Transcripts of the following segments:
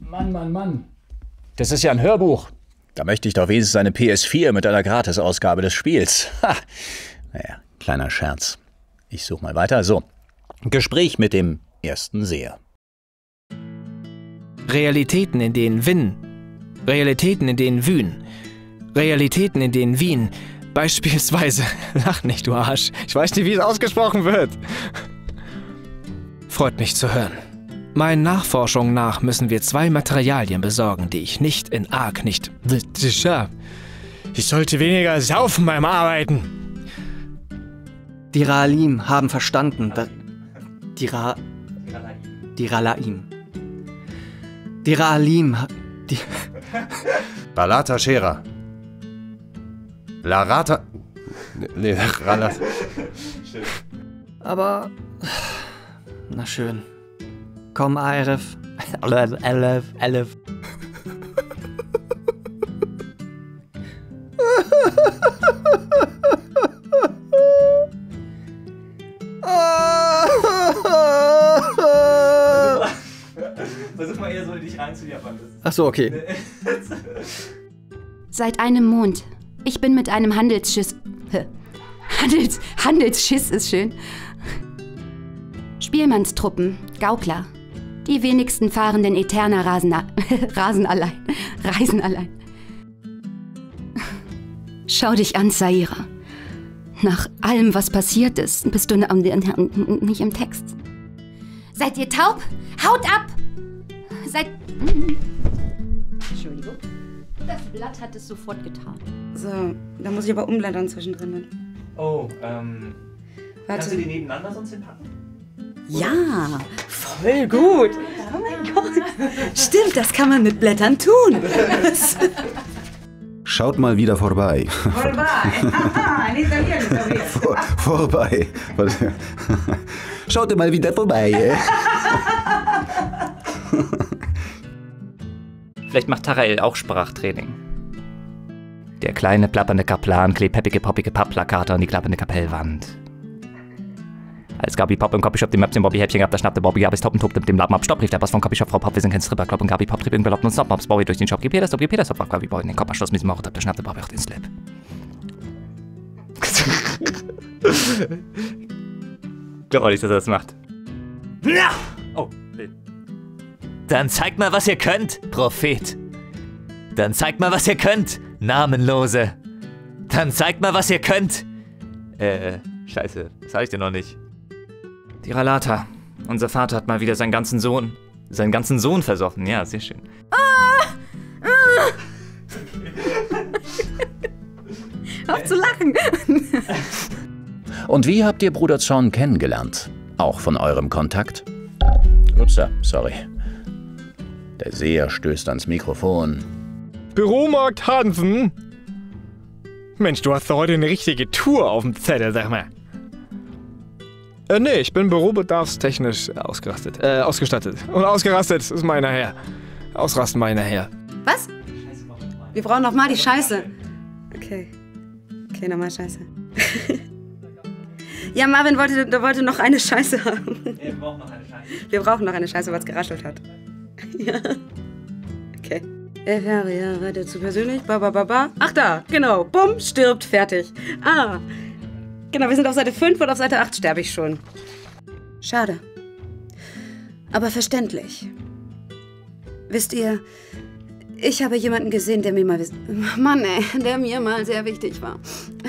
Mann, Mann, Mann. Das ist ja ein Hörbuch. Da möchte ich doch wenigstens eine PS4 mit einer Gratisausgabe des Spiels. Ha. Naja, kleiner Scherz. Ich suche mal weiter. So, Gespräch mit dem ersten Seher. Realitäten, in denen Winn. Realitäten, in denen Wien. Realitäten, in denen Wien. Beispielsweise. Lach nicht, du Arsch. Ich weiß nicht, wie es ausgesprochen wird. Freut mich zu hören. Meinen Nachforschungen nach müssen wir 2 Materialien besorgen, die ich nicht in Ark nicht... Ich sollte weniger saufen beim Arbeiten. Die Ra'alim haben verstanden, dass... Die Ra'alim. Die Ra'alim... Die... Balata Shera. Larata... Nee, Ralat. Aber... Na schön. Komm, Arif. Alef. Versuch mal eher so in dich reinzujappern. Ach so, okay. Seit einem Mond. Ich bin mit einem Handelsschiss... Handelsschiss ist schön. Spielmannstruppen, Gaukler. Die wenigsten fahren den Eterna Reisen allein. Schau dich an, Saira. Nach allem, was passiert ist, bist du nicht im Text. Seid ihr taub? Haut ab! Entschuldigung. Das Blatt hat es sofort getan. So, da muss ich aber umblättern zwischendrin. Oh, Warte. Kannst du die nebeneinander sonst hinpacken? Ja, voll gut. Oh mein Gott. Stimmt, das kann man mit Blättern tun. Schaut mal wieder vorbei. Vorbei. Schaut mal wieder vorbei. Vielleicht macht Tarael auch Sprachtraining. Der kleine plappernde Kaplan klebt peppige poppige Pappplakate an die klappernde Kapellwand. Als Gabi Pop im Copyshop dem Möpschen Bobby Häppchen gab, da schnappte Bobby, Gabis Toppen tobte mit dem Lappen ab, Stopp, rief der Boss vom Copyshop, Frau Pop, wir sind kein Stripper, Klopp und Gabi Pop, trieb irgendwer und Stop-Mops, Bobby durch den Shop, GP, das war Gabi Boy in den Kopf, Schluss mit dem Mauch, da schnappte Bobby auch den Slip. Ich glaube auch nicht, dass er das macht. Ja! Oh, wild. Dann zeigt mal, was ihr könnt, Prophet. Dann zeigt mal, was ihr könnt, Namenlose. Dann zeigt mal, was ihr könnt. Scheiße, das sag ich dir noch nicht. Die Ralata. Unser Vater hat mal wieder seinen ganzen Sohn versoffen. Ja, sehr schön. Auf zu lachen. Und wie habt ihr Bruder Zorn kennengelernt? Auch von eurem Kontakt? Upsa, sorry. Der Seher stößt ans Mikrofon. Büromarkt Hansen? Mensch, du hast doch heute eine richtige Tour auf dem Zettel, sag mal. Nee, ich bin bürobedarfstechnisch ausgestattet. Und ausgerastet ist meiner her. Ausrasten meiner her. Was? Wir brauchen noch mal die Scheiße. Okay, nochmal Scheiße. Ja, Marvin wollte noch eine Scheiße haben. Wir brauchen noch eine Scheiße. Wir brauchen noch eine Scheiße, weil es geraschelt hat. Ja. Okay. Eferia rettet zu persönlich. Ach da, genau. Bumm, stirbt, fertig. Ah. Genau, wir sind auf Seite 5 und auf Seite 8 sterbe ich schon. Schade. Aber verständlich. Wisst ihr, ich habe jemanden gesehen, der mir mal... Mann, ey, der mir mal sehr wichtig war.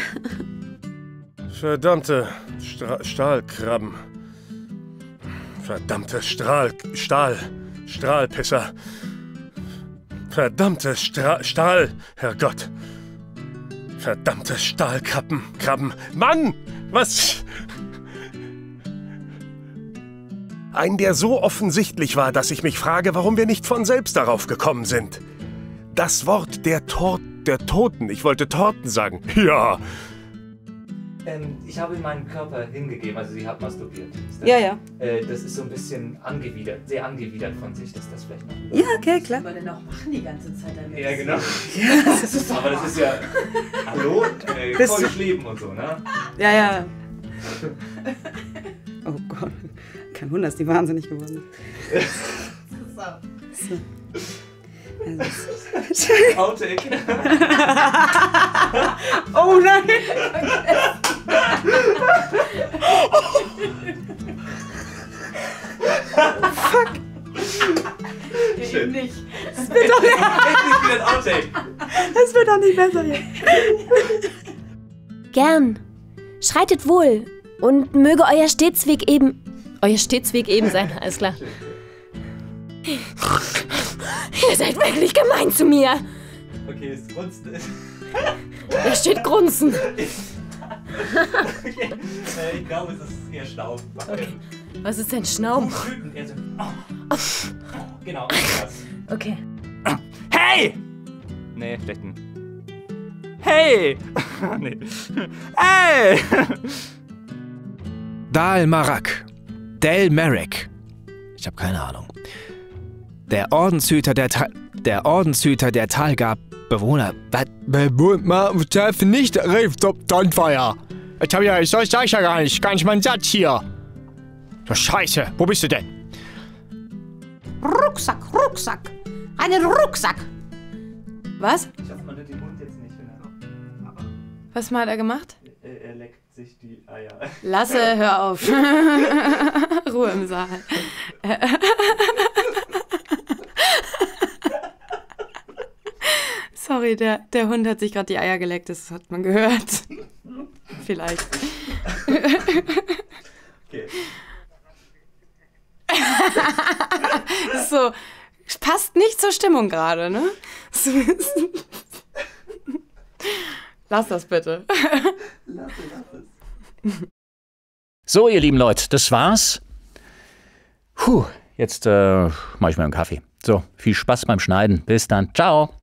Verdammte Stahlkrabben. Verdammte Stahlpisser. Verdammte Stahl, Herrgott. Verdammte Stahlkrabben. Mann! Was? Ein, der so offensichtlich war, dass ich mich frage, warum wir nicht von selbst darauf gekommen sind. Das Wort der Toten. Ich wollte Torten sagen. Ja. Ich habe meinen Körper hingegeben, also sie hat masturbiert. Ja. Das ist so ein bisschen angewidert, sehr angewidert von sich, dass das vielleicht noch... Ja, okay, klar. Was soll man denn auch machen die ganze Zeit damit? Ja, genau. Ja, aber das ist ja... Hallo? Volles Leben und so, ne? Ja. Oh Gott. Kein Wunder, dass die wahnsinnig geworden ist. So. Outtake. Oh nein! Fuck! Schön. Nicht. Das wird doch nicht. Das wird doch nicht besser hier. Gern. Schreitet wohl. Und möge euer Stetsweg eben sein, alles klar. Ihr seid wirklich gemein zu mir. Okay, es grunzt. Da steht Grunzen. Okay. Ich glaube, es ist eher Staub. Okay. Was ist denn Schnaum? Genau, das. Okay. Hey! Nee, schlecht. Hey! Nee. Hey! Dal Marak. Del Merrick. Ich habe keine Ahnung. Der Ordenshüter der Talgab-Bewohner. Nicht, Donfeuer. Ich sag ja gar nicht meinen Satz hier. Du Scheiße, wo bist du denn? Rucksack. Einen Rucksack. Was? Ich hoffe, man hört den Hund jetzt nicht. Was hat er gemacht? Er leckt sich die Eier. Lasse, hör auf. Ruhe im Saal. Sorry, der Hund hat sich gerade die Eier geleckt, das hat man gehört. Vielleicht. Okay. So, passt nicht zur Stimmung gerade, ne? Lass das bitte. Lass es. So, ihr lieben Leute, das war's. Jetzt mach ich mir einen Kaffee. So, viel Spaß beim Schneiden. Bis dann. Ciao.